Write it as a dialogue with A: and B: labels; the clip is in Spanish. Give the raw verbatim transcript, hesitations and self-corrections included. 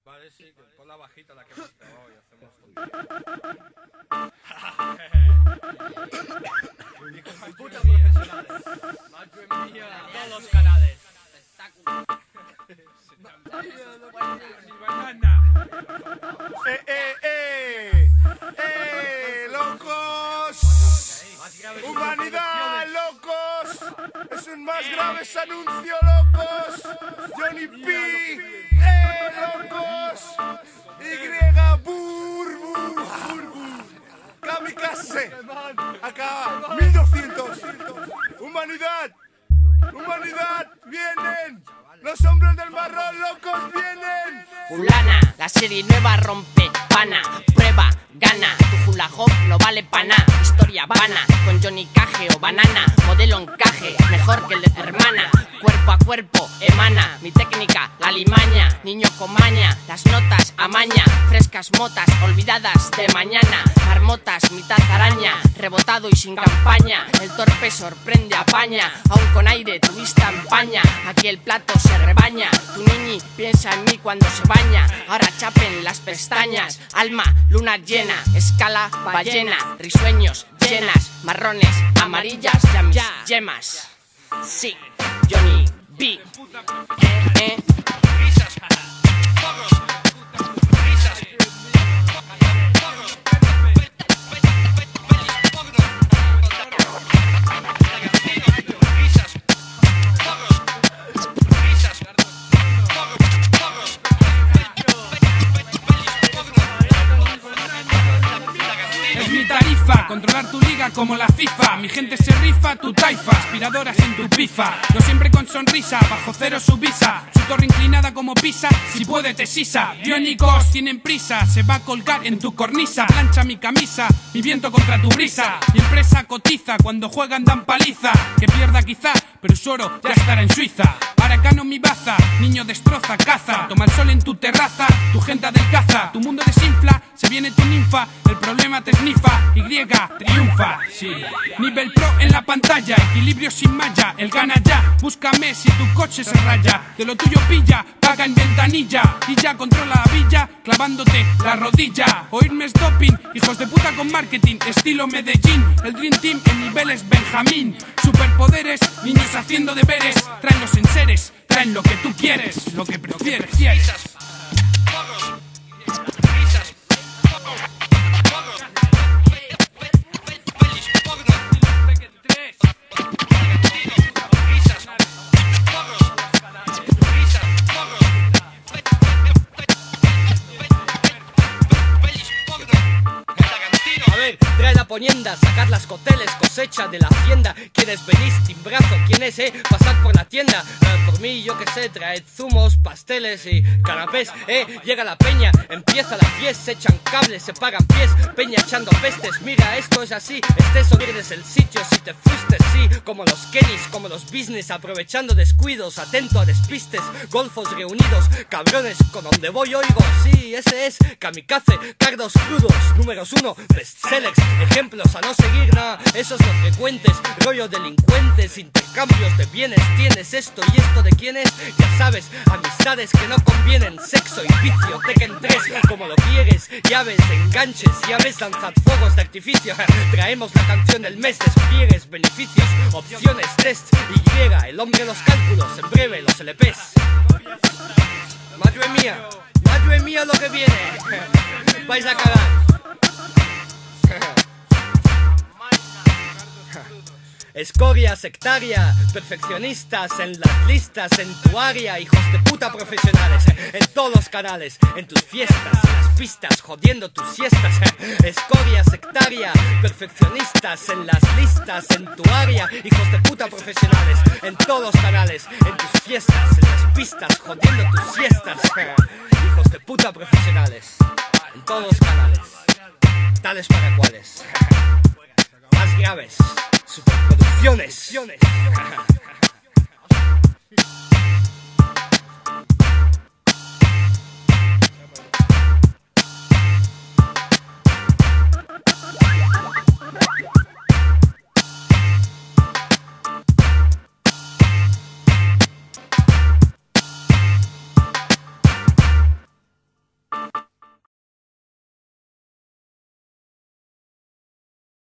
A: Vale, sí, pon la bajita, la que hemos grabado y hacemos todo. Hijos de puta profesionales. Madre mía, todos los canales. Espectáculo.
B: ¡Eh, eh, eh! ¡Eh, locos! ¡Humanidad, locos! ¡Es un más graves anuncio, locos! ¡Johnny P! ¡Eh, locos! ¡Y, burbu! ¡Burbu! ¡Kamikaze! Acaba, mil doscientos. ¡Humanidad! ¡Humanidad! ¡Vienen! ¡Los hombres del marrón, locos, vienen!
C: Fulana, la serie nueva rompe, pana, prueba, gana. Tu hula hop no vale pa' nada, historia vana. Con Johnny Cage o banana, modelo encaje, mejor que el de tu hermana. Cuerpo a cuerpo, emana, mi técnica, la limaña. Niño con maña, las notas, amaña. Frescas motas, olvidadas de mañana. Marmotas, mitad araña, rebotado y sin campaña. El torpe sorprende, apaña, aún con aire tu vista empaña. Aquí el plato se rebaña, tu niñi piensa en mí cuando se baña. Ahora chapen las pestañas, alma, luna llena. Escala, ballena, risueños, llenas. Marrones, amarillas, ya mis yemas. Sí, Johnny B. Eh, eh.
D: Controlar tu liga como la FIFA. Mi gente se rifa, tu taifa. Aspiradoras en tu pifa. No siempre con sonrisa, bajo cero su visa. Su torre inclinada como pisa, si puede te sisa. Biónicos tienen prisa, se va a colgar en tu cornisa. Plancha mi camisa, mi viento contra tu brisa. Mi empresa cotiza, cuando juegan dan paliza. Que pierda quizá, pero su oro ya estará en Suiza. Aracano mi baza, niño destroza, caza. Toma el sol en tu terraza, tu gente adelgaza. Tu mundo desinfla, se viene tu ninfa. El problema te esnifa, Y triunfa, sí. Nivel pro en la pantalla, equilibrio sin malla. El gana ya, búscame si tu coche se raya. De lo tuyo pilla, paga en ventanilla. Y ya controla la villa, clavándote la rodilla. Oírme es doping, hijos de puta con marketing. Estilo Medellín, el Dream Team en niveles Benjamín. Superpoderes, niños haciendo deberes. Traen los enseres, traen lo que tú quieres, lo que prefieres.
E: Trae la ponienda, sacar las coteles, cosecha de la hacienda. ¿Quiénes venís? Timbrazo, ¿quién es, eh? Pasad por la tienda, eh, por mí, yo que sé, traed zumos, pasteles y canapés, eh. Llega la peña, empieza la fiesta, se echan cables, se pagan pies, peña echando pestes. Mira, esto es así, estés o pierdes el sitio si te fuiste, sí. Como los Kennys, como los business, aprovechando descuidos, atento a despistes. Golfos reunidos, cabrones, con donde voy oigo, sí, ese es Kamikaze, cardos crudos, números uno, bestsellers. Ejemplos a no seguir, no, esos no frecuentes. Rollo delincuentes, intercambios de bienes. Tienes esto y esto de quién es, ya sabes. Amistades que no convienen, sexo y vicio. Tekken tres, como lo quieres. Llaves, enganches, llaves, lanzad fuegos de artificio. Traemos la canción del mes, despliegues, beneficios, opciones, test. Y, el hombre de los cálculos, en breve los L Ps. Madre mía, madre mía lo que viene. Vais a cagar. Escoria sectaria, perfeccionistas en las listas, en tu área, hijos de puta profesionales, en todos los canales, en tus fiestas, en las pistas, jodiendo tus siestas. Escoria sectaria, perfeccionistas en las listas, en tu área, hijos de puta profesionales, en todos los canales, en tus fiestas, en las pistas, jodiendo tus siestas. Hijos de puta profesionales, en todos los canales, tales para cuales, más graves. Superproducciones.